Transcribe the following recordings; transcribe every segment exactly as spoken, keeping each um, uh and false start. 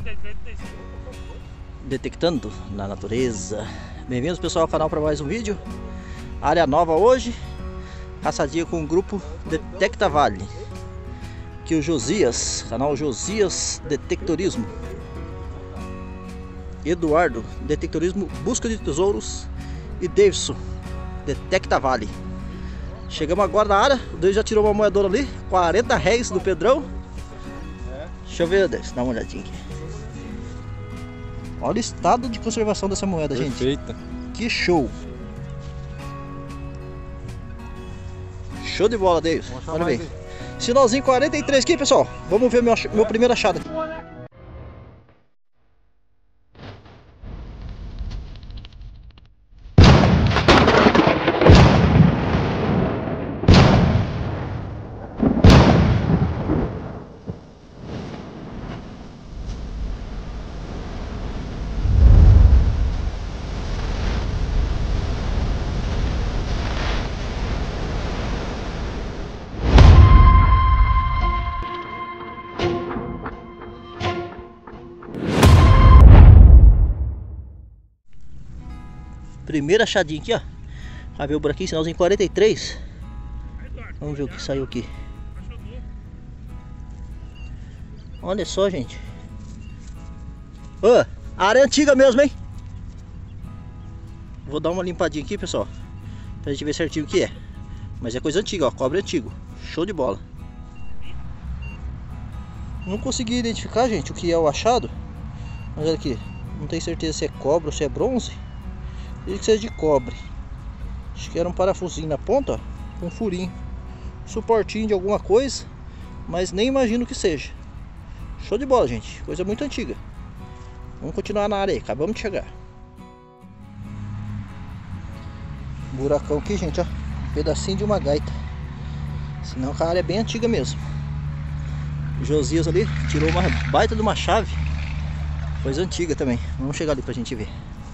Detectando na natureza. Bem-vindos, pessoal, ao canal para mais um vídeo. Área nova hoje. Caçadinha com o grupo Detecta Vale. Aqui o Josias, canal Josias Detectorismo. Eduardo, Detectorismo Busca de Tesouros. E Davidson, Detecta Vale. Chegamos agora na área. O Deus já tirou uma moedora ali, quarenta réis do Pedrão. Deixa eu ver, Deus, dá uma olhadinha aqui. Olha o estado de conservação dessa moeda, perfeita, gente. Que show. Show de bola, Deus. Olha bem. Sinalzinho quarenta e três aqui, pessoal. Vamos ver meu, meu primeiro achado aqui. Primeiro achadinho aqui, ó. Vai ver o buraquinho, sinalzinho quarenta e três. Vamos ver o que saiu aqui. Olha só, gente. Ô, a área é antiga mesmo, hein? Vou dar uma limpadinha aqui, pessoal, pra gente ver certinho o que é. Mas é coisa antiga, ó. Cobre antigo. Show de bola. Não consegui identificar, gente, o que é o achado. Mas olha aqui. Não tenho certeza se é cobre ou se é bronze. Diz que seja de cobre. Acho que era um parafusinho na ponta, ó, com um furinho, suportinho de alguma coisa, mas nem imagino que seja. Show de bola, gente. Coisa muito antiga. Vamos continuar na área aí. Acabamos de chegar. Buracão aqui, gente, ó. Um pedacinho de uma gaita. Senão a área é bem antiga mesmo. O Josias ali tirou uma baita de uma chave. Coisa antiga também. Vamos chegar ali pra gente ver.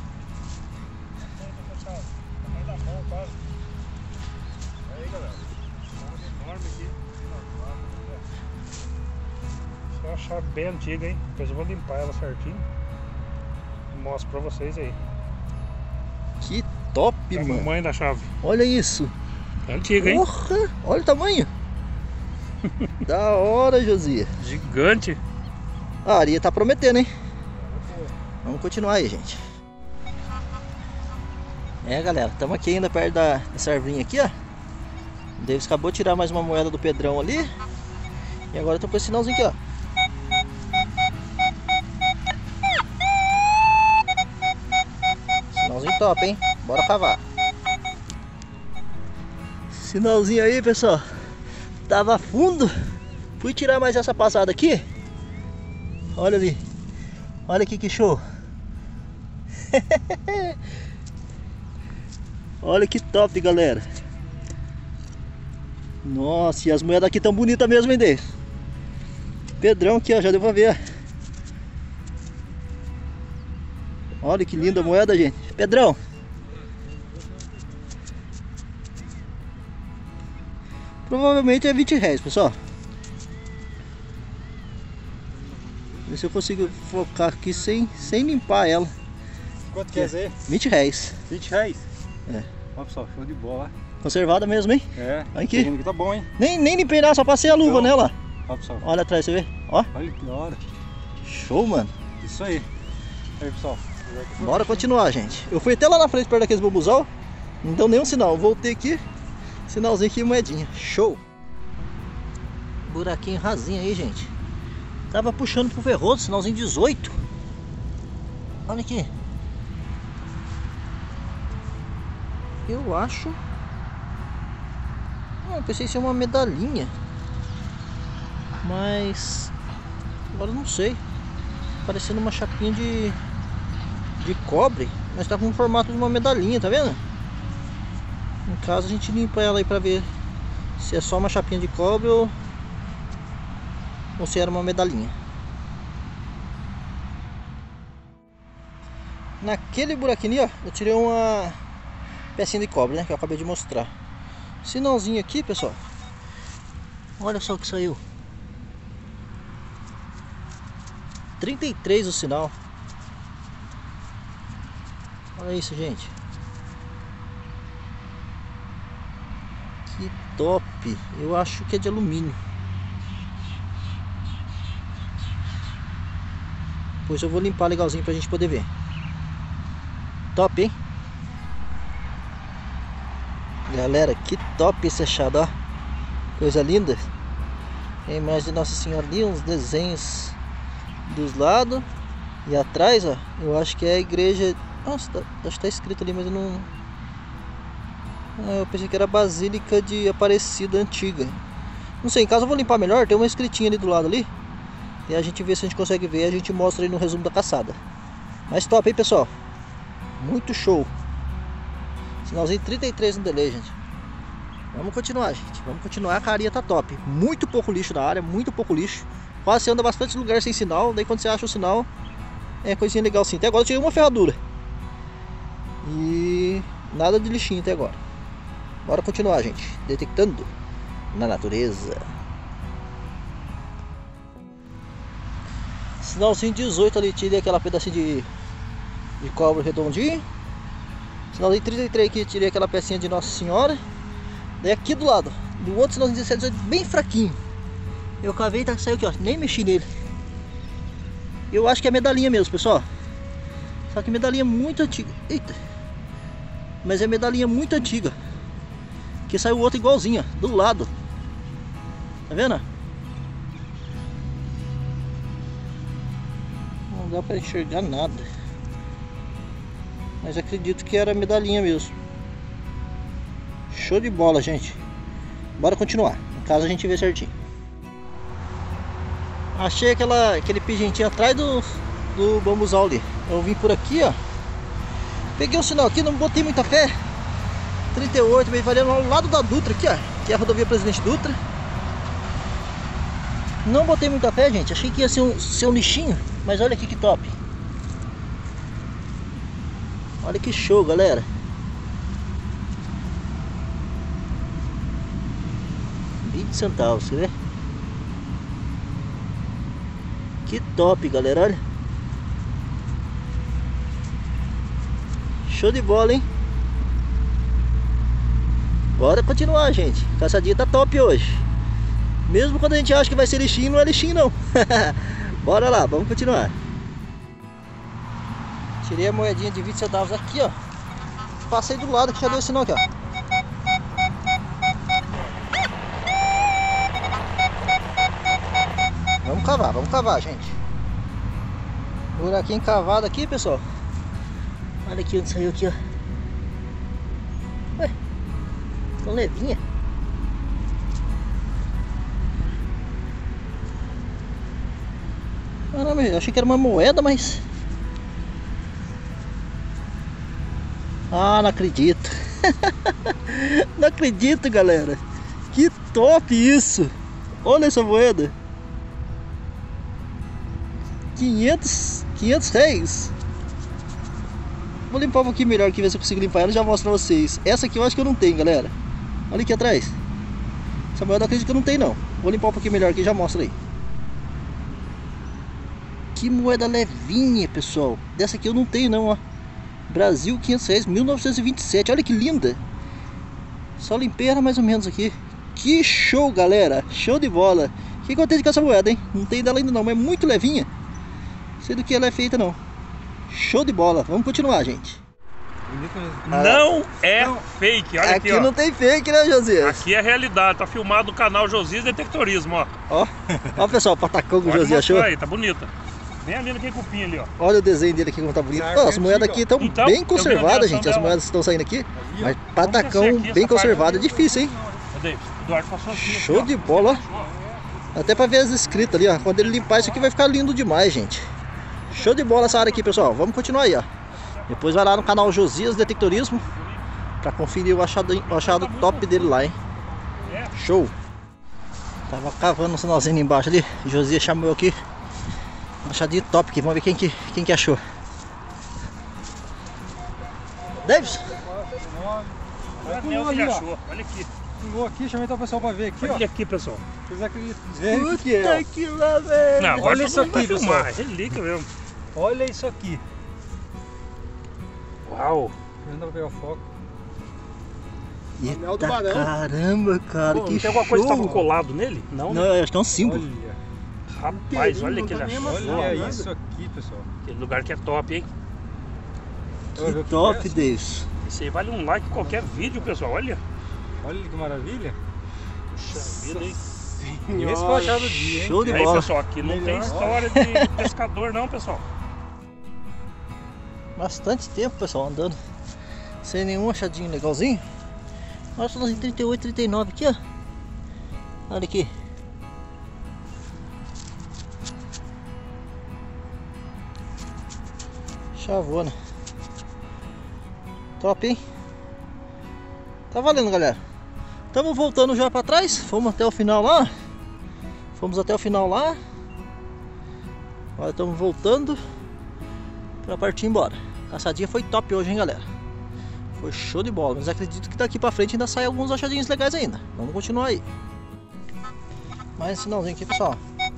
É uma chave bem antiga, hein? Depois eu vou limpar ela certinho e mostro pra vocês aí. Que top, é mano. O tamanho da chave. Olha isso. É antiga, hein? Porra, olha o tamanho. Da hora, Josias. Gigante. A areia tá prometendo, hein? Vamos continuar aí, gente. É, galera, estamos aqui ainda perto da, dessa arvinha aqui, ó. O Davis acabou de tirar mais uma moeda do Pedrão ali. E agora eu tô com esse sinalzinho aqui, ó. Sinalzinho top, hein? Bora cavar. Sinalzinho aí, pessoal. Tava fundo. Fui tirar mais essa passada aqui. Olha ali. Olha aqui que show. Olha que top, galera. Nossa, e as moedas aqui tão bonitas mesmo, hein, Deus? Pedrão aqui, ó, já deu pra ver. Olha que linda a moeda, gente. Pedrão. Provavelmente é vinte reais, pessoal. Ver se eu consigo focar aqui sem, sem limpar ela. Quanto quer dizer? vinte reais. vinte reais? É. Olha, pessoal, show de bola. Conservada mesmo, hein? É. Olha aqui. Que tá bom, hein? Nem, nem limpei nada, só passei a luva então, nela. Olha, pessoal. Olha atrás, você vê? Ó. Olha que da hora. Show, mano. Isso aí. Aí, pessoal. Bora continuar, gente. Eu fui até lá na frente perto daqueles bambuzal. Não deu nenhum sinal. Voltei aqui. Sinalzinho aqui, moedinha. Show. Buraquinho rasinho aí, gente. Tava puxando pro ferroso, sinalzinho dezoito. Olha aqui. Eu acho. Ah, eu pensei ser uma medalhinha. Mas agora não sei. Parecendo uma chapinha de De cobre. Mas tá com o formato de uma medalhinha, tá vendo? No caso a gente limpa ela aí pra ver se é só uma chapinha de cobre ou Ou se era uma medalhinha. Naquele buraquinho ali, ó, eu tirei uma pecinha de cobre, né, que eu acabei de mostrar. Sinalzinho aqui, pessoal. Olha só o que saiu. trinta e três o sinal. Olha isso, gente. Que top. Eu acho que é de alumínio. Depois eu vou limpar legalzinho pra gente poder ver. Top, hein? Galera, que top esse achado, ó. Coisa linda. Tem a imagem de Nossa Senhora ali, uns desenhos dos lados. E atrás, ó, eu acho que é a igreja. Nossa, tá, acho que tá escrito ali, mas eu não... Eu pensei que era a Basílica de Aparecida Antiga. Não sei, em casa eu vou limpar melhor. Tem uma escritinha ali do lado ali. E a gente vê se a gente consegue ver. A gente mostra aí no resumo da caçada. Mas top, hein, pessoal? Muito show. Sinalzinho trinta e três no delay, gente. Vamos continuar, gente. Vamos continuar. A carinha tá top. Muito pouco lixo na área. Muito pouco lixo. Quase você anda bastante lugar sem sinal. Daí quando você acha o sinal, é coisinha legal sim. Até agora eu tirei uma ferradura. E nada de lixinho até agora. Bora continuar, gente. Detectando na natureza. Sinalzinho dezoito ali. Tirei aquela pedacinho de, de cobre redondinho. Sinalzinho trinta e três aqui. Tirei aquela pecinha de Nossa Senhora. Daí aqui do lado, do outro sinalzinho dezessete, dezoito, bem fraquinho. Eu cavei e tá, saiu aqui, ó. Nem mexi nele. Eu acho que é medalhinha mesmo, pessoal. Só que medalhinha muito antiga. Eita. Mas é medalhinha muito antiga. Que saiu outro igualzinho, ó, do lado. Tá vendo? Não dá pra enxergar nada. Mas acredito que era medalhinha mesmo. Show de bola, gente. Bora continuar. Em casa a gente vê certinho. Achei aquela, aquele pigentinho atrás do, do bambuzal ali. Eu vim por aqui, ó. Peguei o sinal aqui, não botei muita fé. trinta e oito, meio variando ao lado da Dutra aqui, ó. Que é a rodovia Presidente Dutra. Não botei muita fé, gente. Achei que ia ser um, ser um lixinho. Mas olha aqui que top. Olha que show, galera. vinte centavos, você vê? Que top, galera, olha. Show de bola, hein? Bora continuar, gente. Caçadinha tá top hoje. Mesmo quando a gente acha que vai ser lixinho, não é lixinho não. Bora lá, vamos continuar. Tirei a moedinha de vinte centavos aqui, ó. Passei do lado que já deu esse sinal aqui, ó. Vamos cavar, vamos cavar, gente. Buraquinho cavado aqui, pessoal. Olha aqui onde saiu aqui, ó. Ué, tão levinha. Caramba, eu achei que era uma moeda, mas... Ah, não acredito. Não acredito, galera. Que top isso. Olha essa moeda. quinhentos, quinhentos reais. Vou limpar um pouquinho melhor aqui, ver se eu consigo limpar ela e já mostro pra vocês. Essa aqui eu acho que eu não tenho, galera. Olha aqui atrás. Essa moeda eu acredito que eu não tenho, não. Vou limpar um pouquinho melhor aqui e já mostro aí. Que moeda levinha, pessoal. Dessa aqui eu não tenho, não, ó. Brasil, quinhentos reais, mil novecentos e vinte e sete. Olha que linda. Só limpei ela mais ou menos aqui. Que show, galera. Show de bola. Fiquei contente com essa moeda, hein. Não tem dela ainda não, mas é muito levinha. Não sei do que ela é feita, não. Show de bola. Vamos continuar, gente. Não é não. Fake. Olha aqui, aqui ó. Não tem fake, né, Josias? Aqui é realidade. Tá filmado no canal Josias Detectorismo, ó. Ó, ó, pessoal, o patacão que o Josias achou. Aí, tá bonita. Bem ali naquele cupim ali, ó. Olha o desenho dele aqui como tá bonito. Ó, as moedas aqui estão então, bem conservadas, gente. As moedas estão saindo aqui. Mas patacão aqui, bem conservado. É difícil, hein? Eduardo passou aqui, show aqui, de bola, ó. Até pra ver as escritas ali, ó. Quando ele limpar isso aqui vai ficar lindo demais, gente. Show de bola essa área aqui, pessoal. Vamos continuar aí, ó. Depois vai lá no canal Josias Detectorismo pra conferir o achado, o achado top dele lá, hein. Show. Tava cavando um sinalzinho ali embaixo ali. Josias chamou aqui. Achadinho top aqui, vamos ver quem que, quem que achou. Davis? Olha, olha, achou. Olha aqui. Pingou aqui, chamei o pessoal pra ver aqui, ó. Olha aqui, pessoal. Vocês acreditam o que é, ó. Puta que lá, velho. Não, agora Olha todo isso mundo vai aqui, filmar, pessoal. relíquia mesmo. Olha isso aqui. Uau. Não dá pra pegar o foco. Eita, do barão. caramba, cara, Pô, que não tem alguma coisa que show. tava colado nele? Não, Não, né? acho que é um símbolo. Olha, Rapaz, olha que ele achou. olha Olha isso aqui, pessoal. aquele lugar que é top, hein? Olha o Que que top, é. Davis. Isso aí vale um like em qualquer vídeo, pessoal. Olha. Olha que maravilha. Puxa vida, hein? E esse foi o achado do dia, hein? Show de E aí, bola. pessoal, aqui não tem Melhor. história de pescador não, pessoal. Bastante tempo, pessoal, andando sem nenhum achadinho legalzinho. Nós estamos em trinta e oito, trinta e nove aqui, ó. Olha aqui. Chavona. Top, hein? Tá valendo, galera. Estamos voltando já para trás. Fomos até o final lá. Fomos até o final lá. Agora estamos voltando para partir embora. A caçadinha foi top hoje, hein, galera. Foi show de bola. Mas acredito que daqui para frente ainda sai alguns achadinhos legais ainda. Vamos continuar aí. Mais um sinalzinho aqui, pessoal.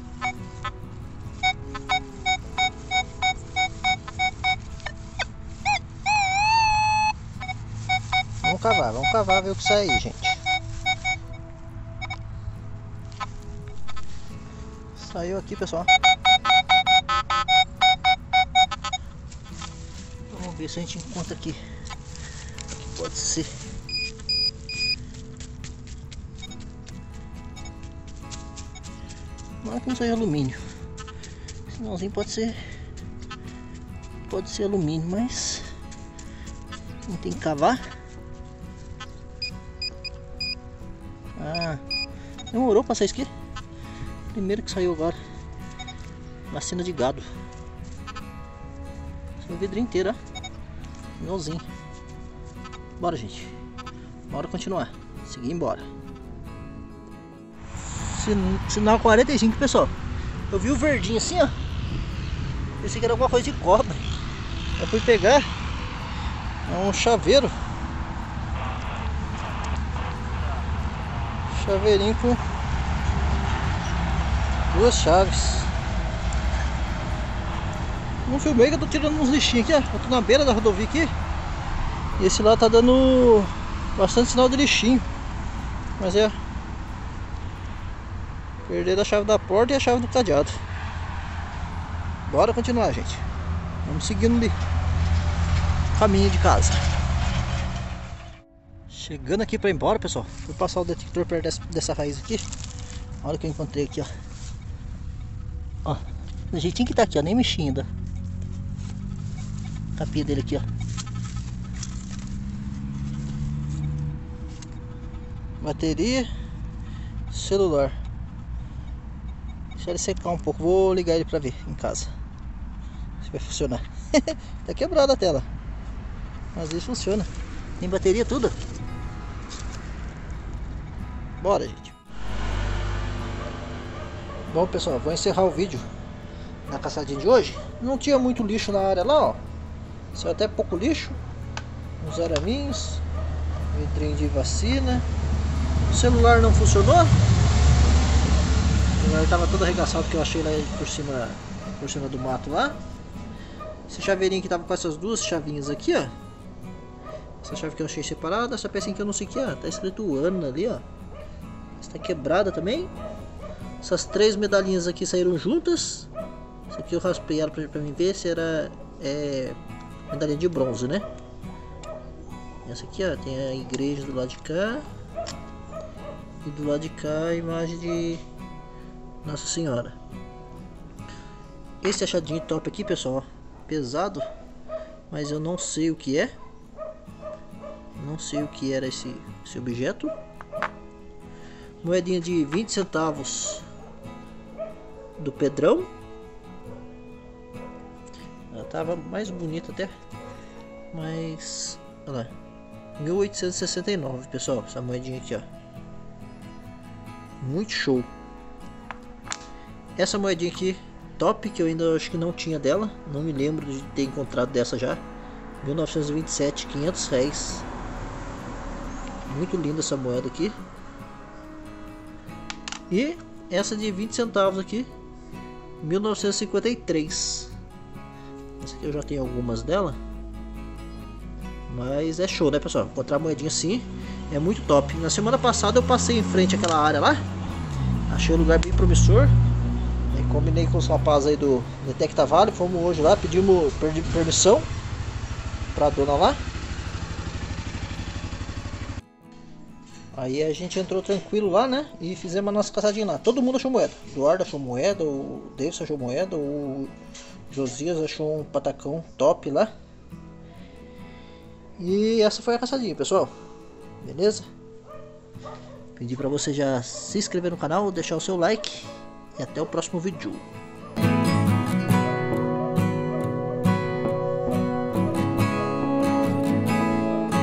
Vamos cavar, vamos cavar, ver o que sai aí, gente. Saiu aqui, pessoal. Vamos ver se a gente encontra aqui. Que pode ser. Não, que não seja alumínio. Sinalzinho pode ser. Pode ser alumínio, mas não tem que cavar. Ah, demorou pra sair isso aqui. Primeiro que saiu agora. Vacina de gado. Saiu o vidro inteiro, ó. Igualzinho. Bora, gente. Bora continuar. Seguir embora. Sin- Sinal quarenta e cinco, pessoal. Eu vi o verdinho assim, ó. Pensei que era alguma coisa de cobre. Eu fui pegar. É um chaveiro. Chaveirinho com duas chaves. Não filmei que eu tô tirando uns lixinhos aqui, ó. Eu tô na beira da rodovia aqui. E esse lá tá dando bastante sinal de lixinho. Mas é perder a chave da porta e a chave do cadeado. Bora continuar, gente. Vamos seguindo ali o caminho de casa. Chegando aqui para ir embora, pessoal. Vou passar o detector perto dessa, dessa raiz aqui. Olha o que eu encontrei aqui, ó. Ó, do jeitinho que tá aqui, ó. Nem mexi ainda. Capinha dele aqui, ó. Bateria. Celular. Deixa ele secar um pouco. Vou ligar ele pra ver em casa se vai funcionar. Tá quebrada a tela, mas isso funciona. Tem bateria, tudo. Bora, gente. Bom, pessoal, vou encerrar o vídeo na caçadinha de hoje. Não tinha muito lixo na área lá, ó. Saiu até pouco lixo. Uns araminhos. Vidrinho de vacina. O celular não funcionou. O celular estava todo arregaçado que eu achei lá por cima, por cima do mato lá. Esse chaveirinho que tava com essas duas chavinhas aqui, ó. Essa chave que eu achei separada. Essa pecinha que eu não sei o que é. Tá escrito Ana ali, ó. Está quebrada também. Essas três medalhinhas aqui saíram juntas. Isso aqui eu raspei ela pra, pra mim ver se era é, medalhinha de bronze, né? Essa aqui, ó, tem a igreja do lado de cá. E do lado de cá a imagem de Nossa Senhora. Esse achadinho top aqui, pessoal, ó, pesado, mas eu não sei o que é. Não sei o que era esse, esse objeto. Moedinha de vinte centavos do Pedrão. Ela tava mais bonita até. Mas, olha lá, mil oitocentos e sessenta e nove, pessoal, essa moedinha aqui, ó. Muito show. Essa moedinha aqui, top, que eu ainda acho que não tinha dela. Não me lembro de ter encontrado dessa já. mil novecentos e vinte e sete, quinhentos réis. Muito linda essa moeda aqui. E essa de vinte centavos aqui, mil novecentos e cinquenta e três. Essa aqui eu já tenho algumas dela. Mas é show, né, pessoal? Encontrar moedinha assim é muito top. Na semana passada eu passei em frente àquela área lá. Achei um lugar bem promissor. Aí combinei com os rapazes aí do Detecta Vale. Fomos hoje lá, pedimos permissão pra dona lá. Aí a gente entrou tranquilo lá, né? E fizemos a nossa caçadinha lá. Todo mundo achou moeda. O Eduardo achou moeda, o Davis achou moeda, o Josias achou um patacão top lá. E essa foi a caçadinha, pessoal. Beleza? Pedi pra você já se inscrever no canal, deixar o seu like. E até o próximo vídeo.